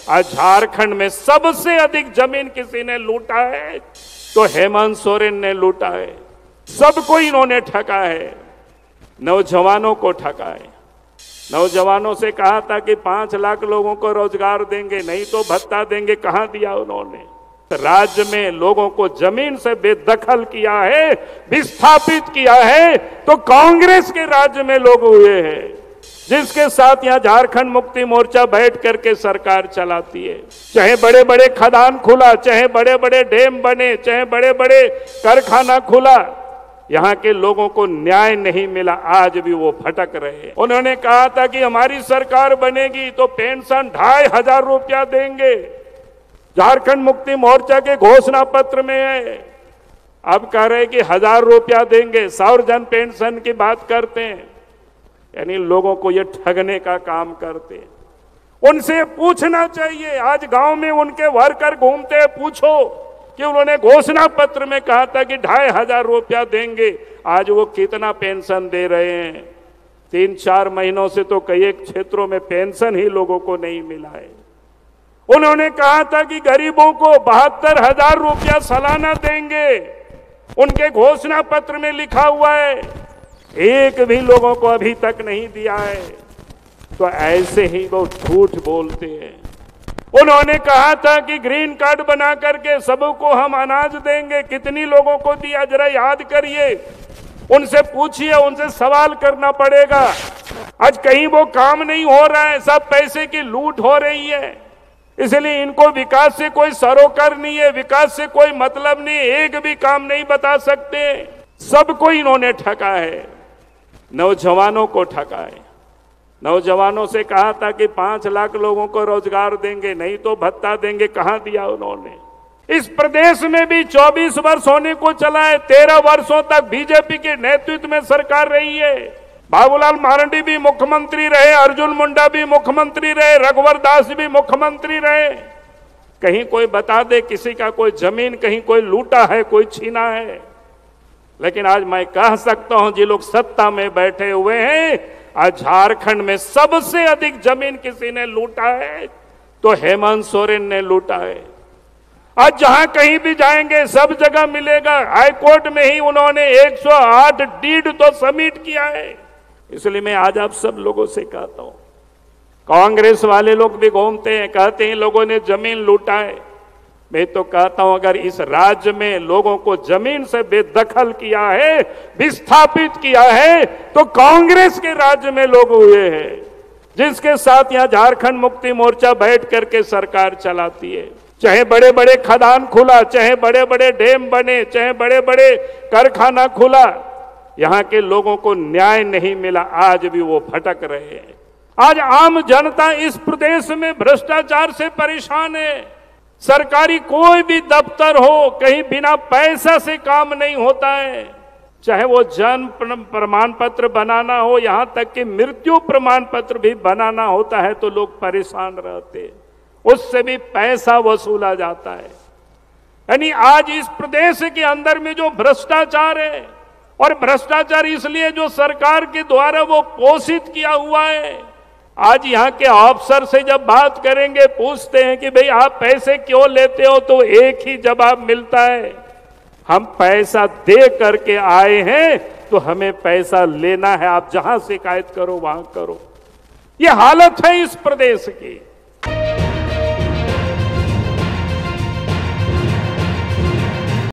आज झारखंड में सबसे अधिक जमीन किसी ने लूटा है तो हेमंत सोरेन ने लूटा है। सबको इन्होंने ठगा है, नौजवानों को ठगा है। नौजवानों से कहा था कि 5 लाख लोगों को रोजगार देंगे, नहीं तो भत्ता देंगे, कहां दिया उन्होंने। राज्य में लोगों को जमीन से बेदखल किया है, विस्थापित किया है तो कांग्रेस के राज्य में लोग हुए हैं, जिसके साथ यहां झारखंड मुक्ति मोर्चा बैठ करके सरकार चलाती है। चाहे बड़े बड़े खदान खुला, चाहे बड़े बड़े डैम बने, चाहे बड़े बड़े कारखाना खुला, यहां के लोगों को न्याय नहीं मिला। आज भी वो भटक रहे हैं। उन्होंने कहा था कि हमारी सरकार बनेगी तो पेंशन 2500 रुपया देंगे, झारखंड मुक्ति मोर्चा के घोषणा पत्र में है। अब कह रहे कि 1000 रुपया देंगे, सार्वजन पेंशन की बात करते हैं। यानी लोगों को ये ठगने का काम करते हैं। उनसे पूछना चाहिए, आज गांव में उनके वर्कर घूमते हैं, पूछो कि उन्होंने घोषणा पत्र में कहा था कि 2500 रुपया देंगे, आज वो कितना पेंशन दे रहे हैं। 3-4 महीनों से तो कई क्षेत्रों में पेंशन ही लोगों को नहीं मिला है। उन्होंने कहा था कि गरीबों को 72,000 रुपया सालाना देंगे, उनके घोषणा पत्र में लिखा हुआ है, एक भी लोगों को अभी तक नहीं दिया है। तो ऐसे ही वो झूठ बोलते हैं। उन्होंने कहा था कि ग्रीन कार्ड बना करके सबको हम अनाज देंगे, कितनी लोगों को दिया जरा याद करिए, उनसे पूछिए, उनसे सवाल करना पड़ेगा। आज कहीं वो काम नहीं हो रहा है, सब पैसे की लूट हो रही है, इसलिए इनको विकास से कोई सरोकार नहीं है, विकास से कोई मतलब नहीं, एक भी काम नहीं बता सकते। सबको इन्होंने ठगा है, नौजवानों को ठगा है। नौजवानों से कहा था कि 5 लाख लोगों को रोजगार देंगे, नहीं तो भत्ता देंगे, कहां दिया उन्होंने। इस प्रदेश में भी 24 वर्ष होने को चला है, 13 वर्षों तक बीजेपी के नेतृत्व में सरकार रही है। बाबूलाल मरांडी भी मुख्यमंत्री रहे, अर्जुन मुंडा भी मुख्यमंत्री रहे, रघुवर दास भी मुख्यमंत्री रहे। कहीं कोई बता दे किसी का कोई जमीन कहीं कोई लूटा है, कोई छीना है। लेकिन आज मैं कह सकता हूं, जो लोग सत्ता में बैठे हुए हैं, आज झारखंड में सबसे अधिक जमीन किसी ने लूटा है तो हेमंत सोरेन ने लूटा है। आज जहां कहीं भी जाएंगे सब जगह मिलेगा। हाईकोर्ट में ही उन्होंने 108 डीड तो सबमिट किया है। इसलिए मैं आज आप सब लोगों से कहता हूं, कांग्रेस वाले लोग भी घूमते हैं, कहते हैं लोगों ने जमीन लूटा है। मैं तो कहता हूं, अगर इस राज्य में लोगों को जमीन से बेदखल किया है, विस्थापित किया है तो कांग्रेस के राज्य में लोग हुए हैं, जिसके साथ यहां झारखंड मुक्ति मोर्चा बैठ करके सरकार चलाती है। चाहे बड़े बड़े खदान खुला, चाहे बड़े बड़े डैम बने, चाहे बड़े बड़े कारखाना खुला, यहां के लोगों को न्याय नहीं मिला। आज भी वो भटक रहे हैं। आज आम जनता इस प्रदेश में भ्रष्टाचार से परेशान है। सरकारी कोई भी दफ्तर हो, कहीं बिना पैसा से काम नहीं होता है। चाहे वो जन्म प्रमाण पत्र बनाना हो, यहां तक कि मृत्यु प्रमाण पत्र भी बनाना होता है तो लोग परेशान रहते हैं, उससे भी पैसा वसूला जाता है। यानी आज इस प्रदेश के अंदर में जो भ्रष्टाचार है, और भ्रष्टाचार इसलिए जो सरकार के द्वारा वो पोषित किया हुआ है। आज यहाँ के अफसर से जब बात करेंगे, पूछते हैं कि भाई आप पैसे क्यों लेते हो, तो एक ही जवाब मिलता है, हम पैसा दे करके आए हैं तो हमें पैसा लेना है, आप जहां शिकायत करो वहां करो। ये हालत है इस प्रदेश की।